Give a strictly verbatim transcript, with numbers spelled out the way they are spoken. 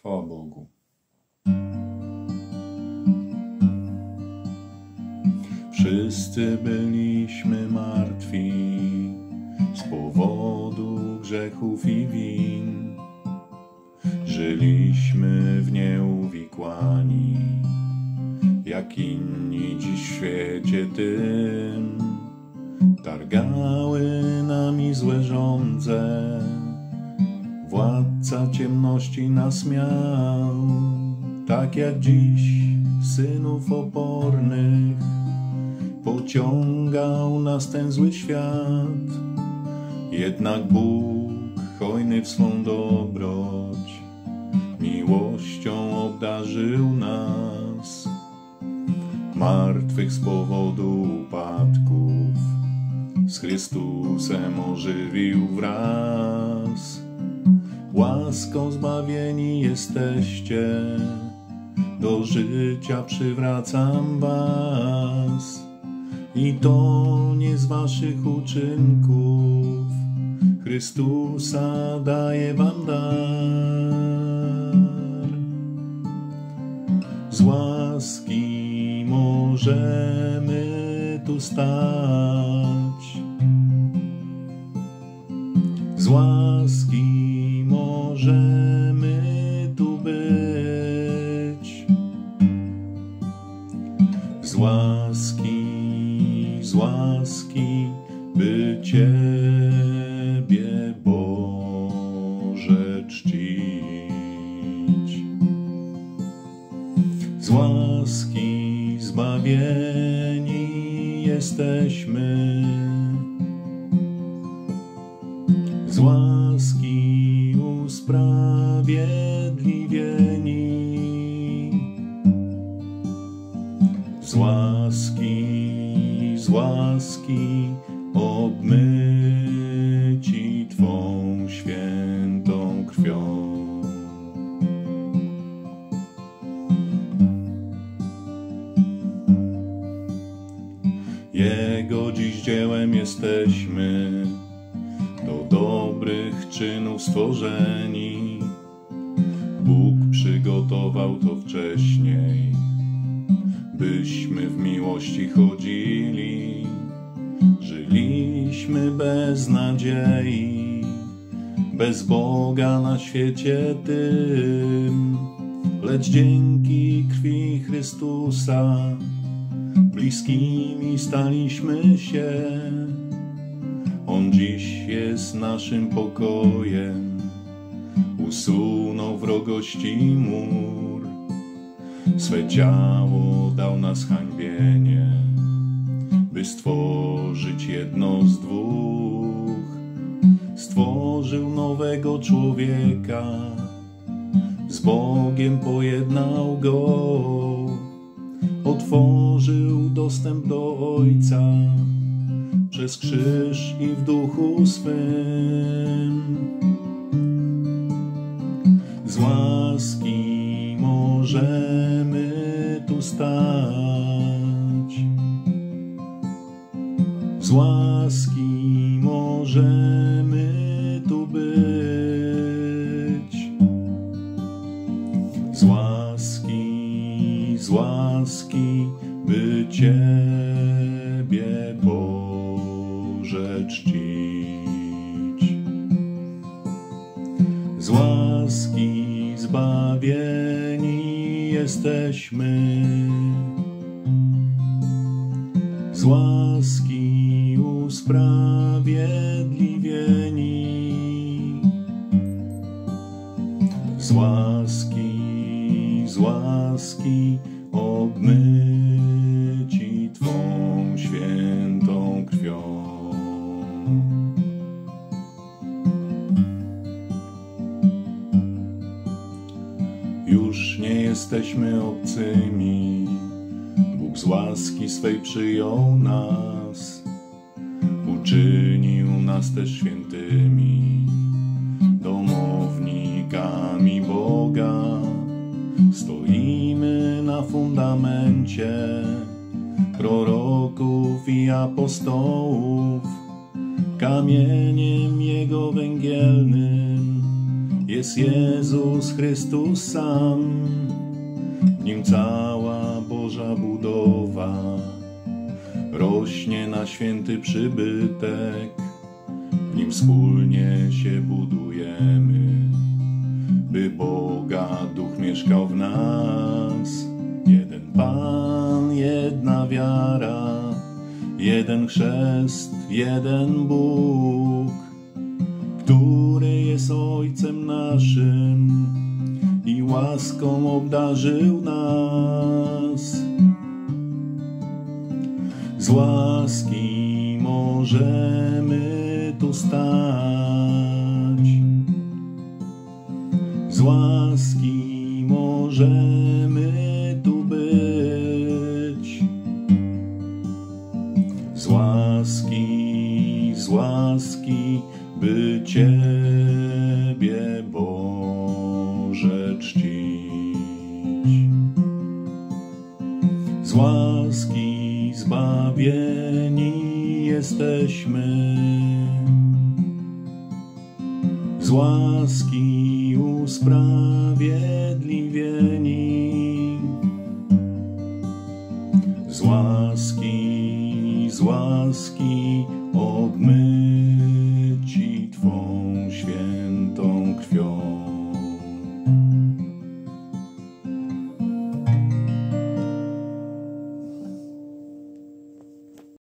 Chwała Bogu. Wszyscy byliśmy martwi z powodu grzechów i win. Żyliśmy w nieuwikłani, jak inni dziś w świecie tym. Targały nami złe żądze, władca ciemności nas miał. Tak jak dziś synów opornych pociągał nas ten zły świat. Jednak Bóg, hojny w swą dobroć, miłością obdarzył nas. Martwych z powodu upadków z Chrystusem ożywił wraz. Łaską zbawieni jesteście, do życia przywracam was. I to nie z waszych uczynków, Chrystusa daje wam dar. Z łaski możemy tu stać, z łaski możemy tu być, z łaski, z łaski, by Ciebie, Boże, czcić. Z łaski zbawieni jesteśmy, z łaski usprawiedliwieni, z łaski, z łaski obmyci Twą świętą krwią. Jego dziś dziełem jesteśmy, do dobrych czynów stworzeni. Bóg przygotował to wcześniej, byśmy w miłości chodzili. Żyliśmy bez nadziei, bez Boga na świecie tym. Lecz dzięki krwi Chrystusa bliskimi staliśmy się. On dziś jest naszym pokojem, usunął wrogości mur. Swe ciało dał na zhańbienie, by stworzyć jedno z dwóch. Stworzył nowego człowieka, z Bogiem pojednał go. Otworzył dostęp do Ojca przez krzyż i w duchu swym. Z łaski możemy tu stać, z łaski możemy tu być, z łaski, z łaski, by Ciebie, Boże, czcić. Z łaski zbawieni jesteśmy, z łaski usprawiedliwieni, z łaski, z łaski obmyci Twą świętą krwią. Już nie jesteśmy obcymi, Bóg z łaski swej przyjął nas. Uczynił nas też świętymi, domownikami Boga. Stoimy na fundamencie proroków i apostołów, kamieniem Jego węgielnym jest Jezus Chrystus sam, w Nim cała Boża budowa rośnie na święty przybytek, w Nim wspólnie się budujemy, by Boga Duch mieszkał w nas. Jeden Pan, jedna wiara, jeden chrzest, jeden Bóg, który jest Ojcem naszym i łaską obdarzył nas. Z łaski możemy tu stać, z łaski możemy tu być, z łaski, z łaski, by Ciebie, Boże, czcić. Z łaski zbawieni jesteśmy, z łaski usprawiedliwieni, z łaski, z łaski obmyci.